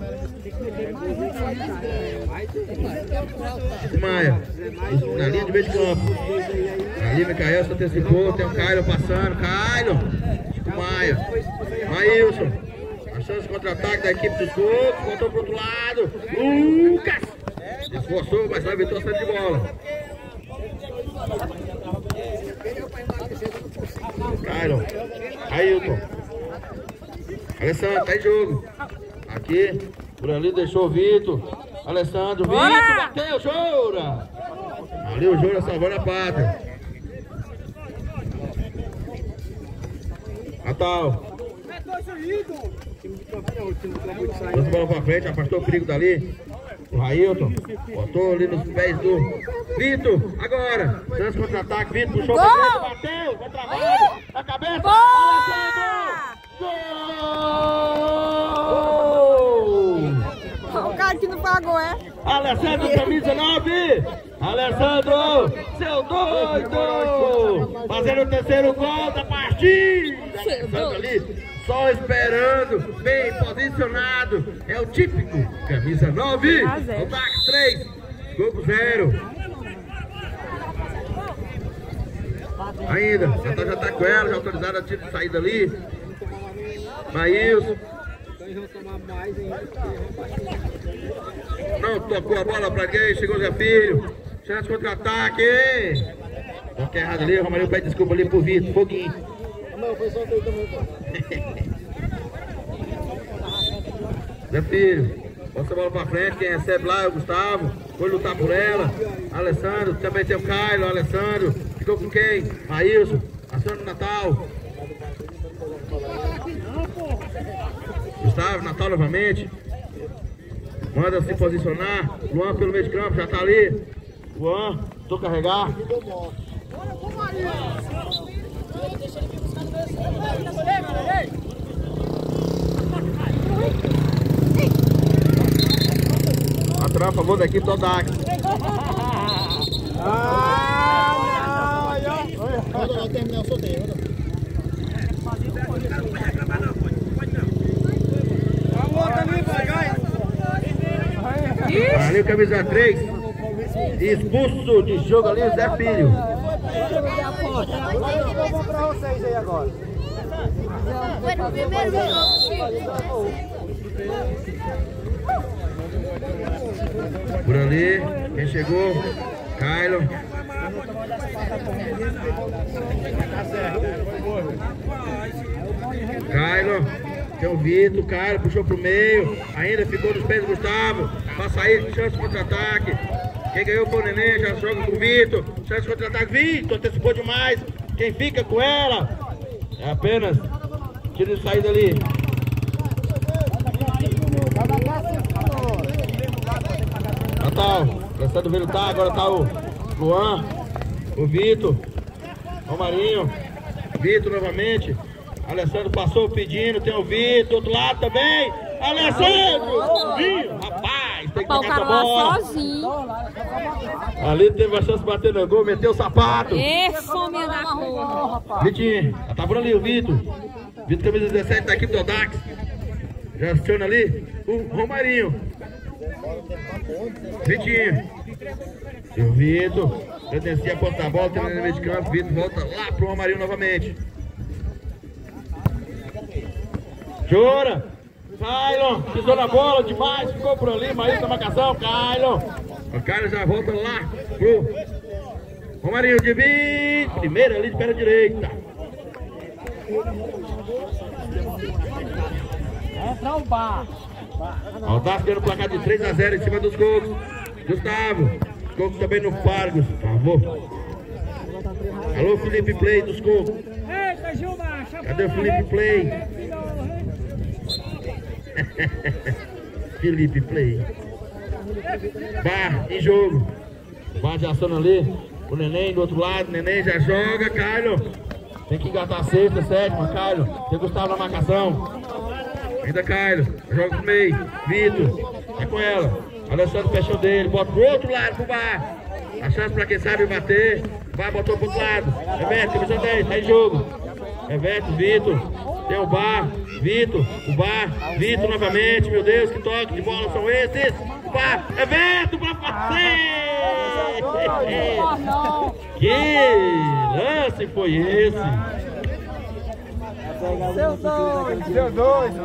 Maia. Na linha de meio de campo. Ali Micael se antecipou. Tem o Kylon passando. Kylon. Maia. Maílson. A chance de contra-ataque da equipe dos Cocos. Voltou pro outro lado. Lucas. Esforçou, mas não evitou a saída de bola. Cairo. Ailton. Alessandro, tá em jogo. Aqui, por ali deixou o Vitor. Alessandro, Vitor, bateu, Joura. Ali o Joura salvando a pátria. Natal. Trouxe a bola pra frente, afastou o perigo dali. O Railton botou ali nos pés do Vitor. Agora, chance contra-ataque. Vitor puxou pra frente, bateu, foi travado. Na cabeça. O cara que não pagou, é? Alessandro, camisa 9. Alessandro, seu doido. Fazendo o terceiro gol da partida. Alessandro ali, só esperando, bem posicionado. É o típico, camisa 9. Audax 3, gol 0. Ainda, já tá com ela, já autorizado a tiro de saída ali. Maílson. Não tocou a bola pra ninguém, chegou o Zé Filho. Chance contra-ataque. Toque errado ali, o Romarinho pede desculpa ali pro Vitor. Foguinho. Não, foi só eu também. Zé Filho. Passa a bola pra frente, quem recebe lá é o Gustavo. Foi lutar por ela. Alessandro, também tem o Caio, Alessandro. Ficou com quem? Maílson. Acionando o Natal. Gustavo, Natal novamente. Manda se posicionar. Luan pelo meio de campo, já tá ali. Luan, tô carregar. Atrás a favor da equipe do Audax. Não, terminar o sorteio. Ali o camisa 3, expulso de jogo ali o Zé Filho. Eu vou pra vocês aí agora. Foi no primeiro Por ali, quem chegou? Kylo. Kylo. Tem o Vitor, Kylo puxou pro meio. Ainda ficou nos pés do Gustavo. Pra sair, chance de contra-ataque. Quem ganhou foi o Neném, já joga com o Vitor. Chance de contra-ataque, Vitor, antecipou demais. Quem fica com ela é apenas tiro de saída ali. Natal, prestando ver lutar, agora tá o Luan, o Vitor, o Marinho, Vitor novamente. Alessandro passou pedindo, tem o Vitor, outro lado também. Alessandro! Vinho, rapaz, tem que pegar essa bola. Sozinho. Ali teve a chance de bater no gol, meteu o sapato. Fome da rua. Vitinho, tá por ali o Vitor. Vitor, camisa 17, da equipe do Audax. Já aciona ali o Romarinho. Vitinho. E o Vitor tendencia a ponta da bola, tem no meio de campo. Vitor volta lá pro Romarinho novamente. Chora. Kylon, pisou na bola demais, ficou por ali, Maílson na marcação, Kylon. O Kylon já volta lá pro Romarinho de 20, primeira ali de perna direita. Entra o bar. Audax ganhando o placar de 3-0 em cima dos Cocos. Gustavo, Cocos também no Fargos, por favor. Alô, Felipe Play dos Cocos. Cadê o Felipe Play? Felipe Play. Bar em jogo. Bar de ação ali. O Neném do outro lado. Neném já joga. Kylo. Tem que engatar a sexta, sétima. Kylo. Tem Gustavo na marcação. Ainda Kylo. Joga pro meio. Vitor. Tá com ela. Alessandro fechou dele. Bota pro outro lado pro Bar. A chance pra quem sabe bater. Bar botou pro outro lado. Everton, camisa 10. Tá em jogo. Everton, Vitor. Tem o Bar, Vitor, o Bar, Vitor novamente, meu Deus, que toque de bola são esses? O Bar, Everton pra fazer! Que lance foi esse? Seu dois! Seu dois!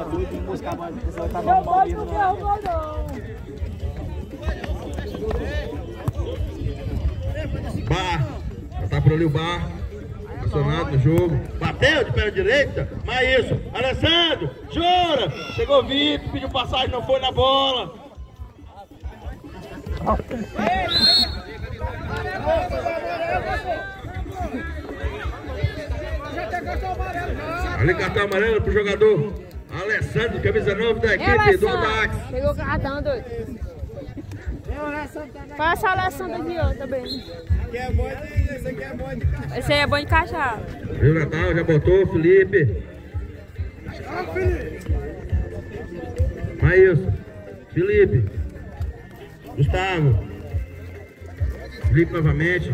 Bar, já tá por ali o Bar. acionado no jogo. Bateu de perna direita, mas isso. Alessandro, jura. Chegou VIP, pediu passagem, não foi na bola. Ali cartão amarelo pro jogador Alessandro, camisa 9 da equipe do Audax. Pegou o cartão, doido. Passa a Alessandro aqui, ó, também. Esse aqui é bom de cachaça. Esse aí é bom de cachaça. Viu, Natal, já botou, Felipe. Maílson, Felipe, Gustavo, Felipe novamente.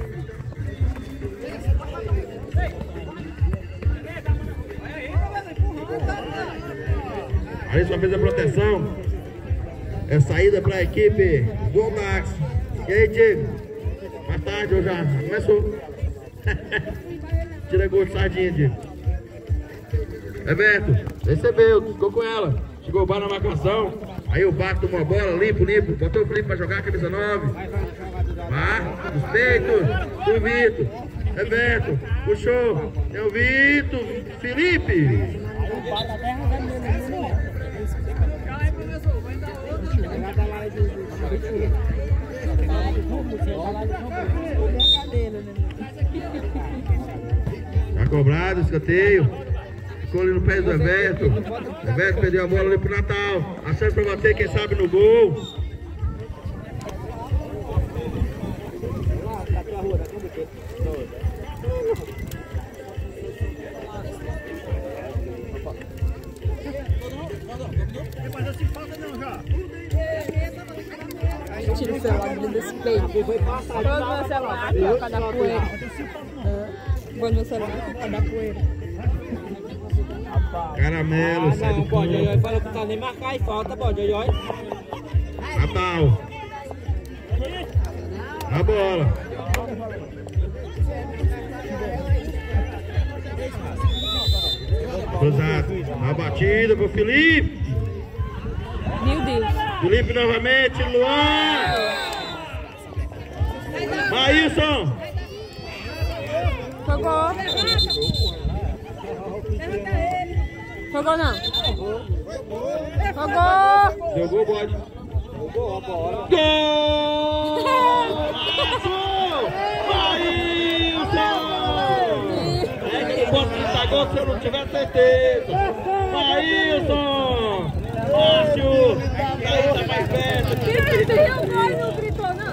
Aí só fez a proteção. É saída para a equipe do Audax. E aí, Diego? Mais tarde, eu já começou. Tira gol de sardinha, Diego. Everton, recebeu, ficou com ela. Chegou o Bar na marcação. Aí o Bar tomou a bola, limpo. Botou o Felipe para jogar, camisa 9. Bar, dos peitos, do Vitor. Everton, puxou. É o Vitor, Felipe. Tá cobrado, escanteio. Ficou ali no pé do Everton. Everton perdeu a bola ali pro Natal. A chance pra bater, quem sabe, no gol. Tira o celular desse peito. Põe no meu celular aqui, ó, por causa da poeira. Põe no meu celular aqui, por causa da poeira. Caramelo, sai do pode, Ioioi falou que não tá nem marcar e falta, pode, Ioioi. Natal. A bola. Cruzado. A batida pro Felipe. Meu Deus. Felipe novamente, Luan. Maílson. Jogou. Jogou não. Jogou. Jogou o bode. Jogou a bola. Gol! Maílson! É que eu posso gritar gol se eu não tiver certeza. Maílson! Márcio! Daí tá mais perto. Ele deu um gol e não gritou não.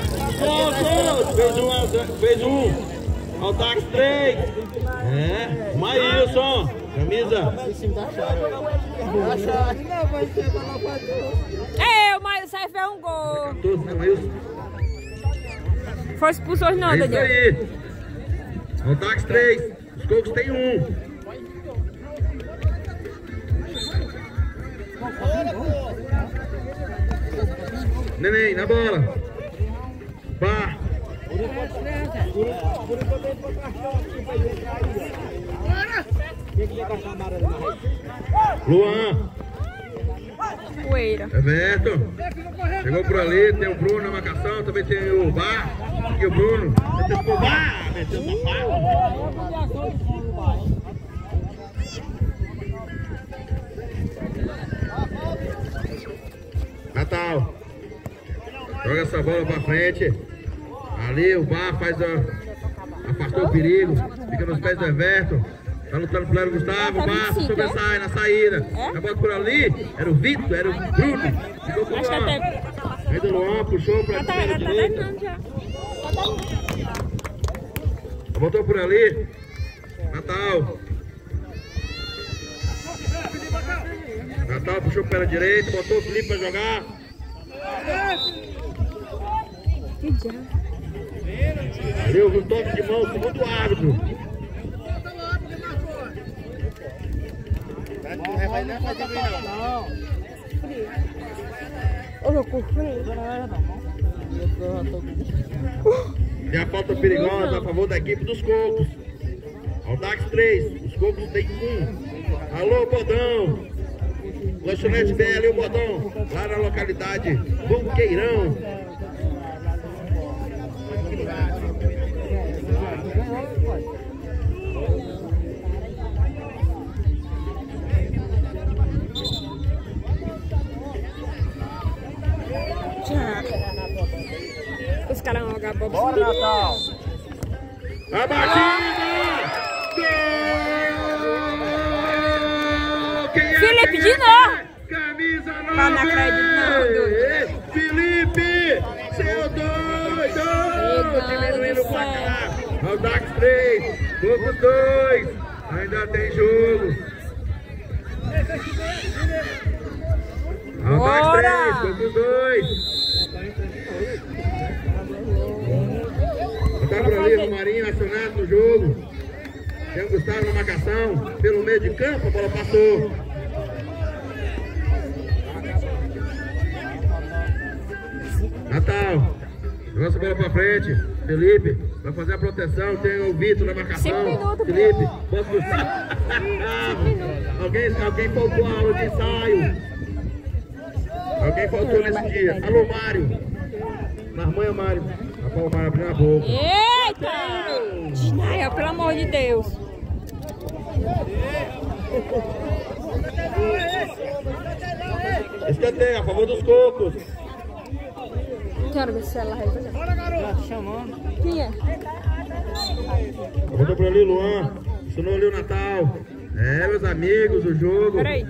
Fez um. Audax 3. É, Maílson. Camisa. O Maílson aí fez um gol. 14, né, Maílson? Foi expulso hoje não, É isso Daniel. aí. Audax 3. Os Cocos tem 1. Neném, na bola. Pá. Luan. Poeira. Everton. Chegou por ali, tem o Bruno na marcação, também tem o Bar. E o Bruno. Tem o Bar. Meteu o safado. Natal. Joga essa bola pra frente. Ali o Bar faz afastou o perigo. Fica nos pés do Everton. Tá lutando pro Gustavo. O Bar sobressai na saída. A bola por ali. Era o Vitor, era o Bruno. Ficou com o Luan. Aí do Luan, puxou pra direita. Botou por ali. Natal. Natal puxou pela direita, botou o Felipe pra jogar. Que diabo. Deu um toque de mão, segundo árbitro. E a falta perigosa a favor da equipe dos Cocos. Audax 3, os Cocos tem 1. Alô, Bodão. Lanchonete BL, o Bodão, lá na localidade Bunqueirão. Bora, Natal! A batida! Gol! Felipe, de novo! Camisa 9! Não acredito, não, doido. Felipe! Seu doido! Diminuindo o placar. Audax 3, Cocos 2. Ainda tem jogo. Audax 3, Cocos 2. Tá por ali, Romarinho acionado no jogo. Tem o Gustavo na marcação. Pelo meio de campo, a bola passou. Natal. Lança a bola pra frente. Felipe vai fazer a proteção. Tem o Vitor na marcação. Felipe, posso Gustavo. Alguém faltou a aula de ensaio. Alguém faltou nesse dia. Alô, Mário. Marmanha, Mário. O Mário abriu a boca. Eita! Ginaia, pelo amor de Deus. Escanteio a favor dos Cocos. Quero ver se ela vai fazer. Bora, garoto! Chamando. Quem é? Botou por ali, Luan. Ensinou ali o Natal. É, meus amigos, o jogo. Peraí.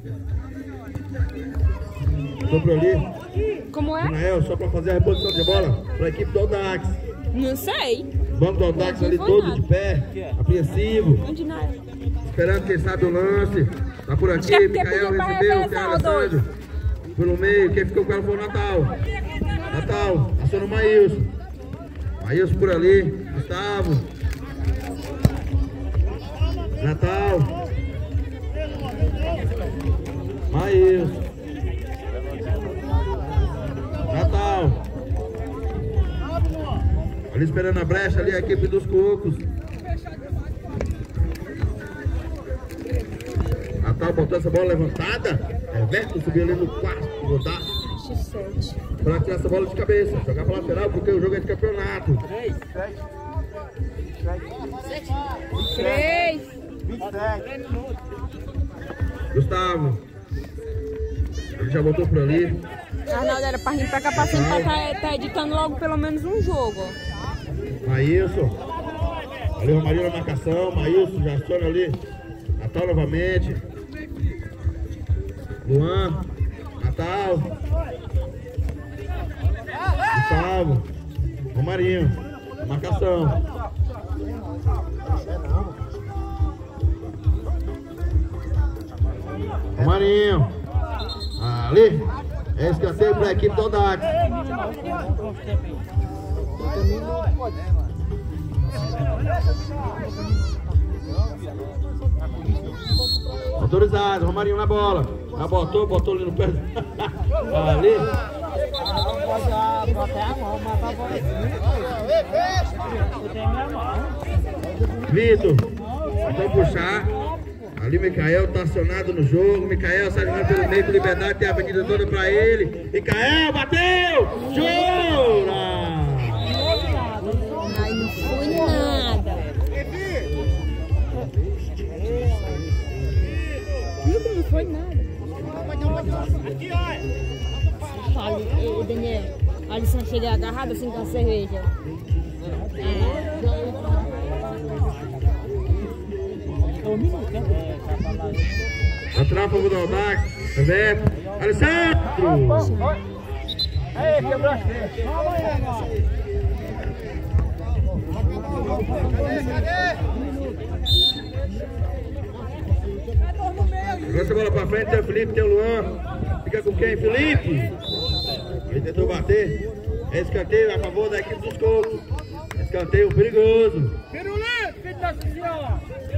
Botou por ali. Como é? Nael, só para fazer a reposição de bola para a equipe do Audax. Não sei. Banco do Audax ali todo de pé, apreensivo. Onde não é? Esperando quem sabe o lance. Tá por aqui, Micael recebeu, tem Alessandro. Pelo meio, quem ficou com ela foi o Natal. Natal, aciona o Maílson. Maílson por ali, Gustavo. Natal. Maílson. Natal. Ali esperando a brecha, ali a equipe dos Cocos. Natal botou essa bola levantada. Everton subiu ali no quarto, rodar. Para tirar essa bola de cabeça. Jogar para lateral porque o jogo é de campeonato. 3. 27. Gustavo. Ele já botou por ali. Arnaldo, era pra vir pra cá pra cima pra tá editando logo pelo menos um jogo. Maílson. Ali o Romarinho na marcação. Maílson já aciona ali. Natal novamente. Luan. Natal. Gustavo. Romarinho. Marcação. Romarinho. Ali. É escanteio para a equipe do Audax. Autorizado, Romarinho na bola. Já botou ali no pé. Ali. Vitor, vamos puxar. Ali Micael tá acionado no jogo. Micael sai jogando pelo meio com liberdade, tem a avenida toda pra ele. Micael bateu! Jura! Ai, não foi nada. Viu que não foi nada? Fala, Daniel. A Alisson chega agarrada assim com a cerveja. Lateral a favor do Audax. Everton. Alessandro! Aí, quebrou as Lança a bola pra frente, tem o Felipe, tem o Luan. Fica com quem? Felipe! Ele tentou bater. É escanteio a favor da equipe dos Cocos. Escanteio perigoso. Pirulito, filho da senhora!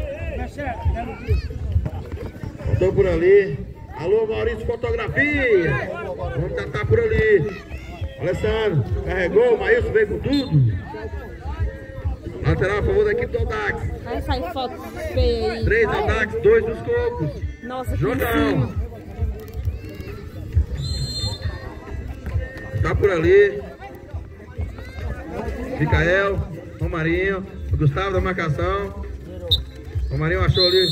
Voltou por ali. Alô, Maurício, fotografia. Vamos tentar por ali. Alessandro, carregou, o Maílson veio com tudo. Lateral a favor da equipe do Audax. Aí sai foto feia aí. 3 Audax, 2 dos Cocos. Nossa, que Jordão. Tá por ali. Micael, Romarinho, o Gustavo da marcação. Romarinho achou ali.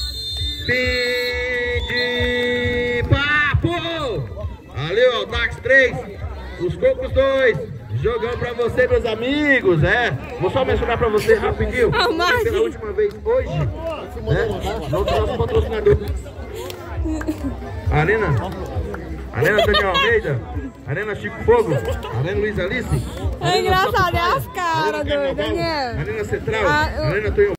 Fim de papo! Ali o Audax 3, os Cocos 2. Jogão pra você, meus amigos, Vou só mencionar pra você rapidinho, pela última vez hoje, nosso patrocinador. Arena Daniel Almeida, Arena Chico Fogo, Arena Luiz Alice. É engraçado, é as caras do Daniel. Arena Central, Arena Tonho.